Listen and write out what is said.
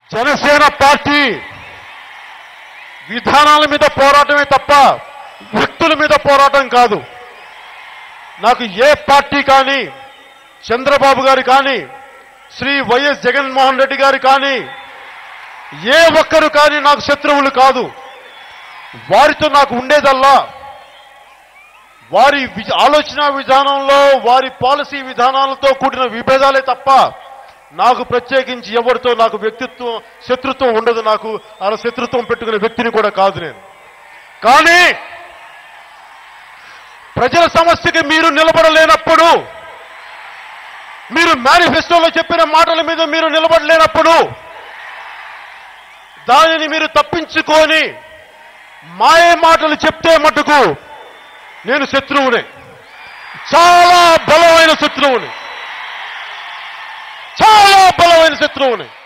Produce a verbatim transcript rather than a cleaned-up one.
Janasena party విధానాల మీద పోరాటమే తప్ప వ్యక్తుల మీద పోరాటం కాదు. నాకు ఏ పార్టీ కానీ, చంద్రబాబు గారు కానీ, శ్రీ వైఎస్ జగన్మోహన్ రెడ్డి గారు కానీ, ఏ ఒక్కరు కానీ నాకు శత్రువులు కాదు. వారితో నాకు ఉండేదల్లా వారి ఆలోచన విధానంలో, వారి పాలసీ విధానాలతో కూడిన విభేదాలే తప్ప నాకు ప్రత్యేకించి ఎవరితో నాకు వ్యక్తిత్వం శత్రుత్వం ఉండదు. నాకు అలా శత్రుత్వం పెట్టుకునే వ్యక్తిని కూడా కాదు నేను. కానీ ప్రజల సమస్యకి మీరు నిలబడలేనప్పుడు, మీరు మేనిఫెస్టోలో చెప్పిన మాటల మీద మీరు నిలబడలేనప్పుడు, దానిని మీరు తప్పించుకొని మాయ మాటలు చెప్తే మటుకు నేను శత్రువునే, చాలా బలమైన శత్రువుని, చాలా బలమైన శత్రువుని.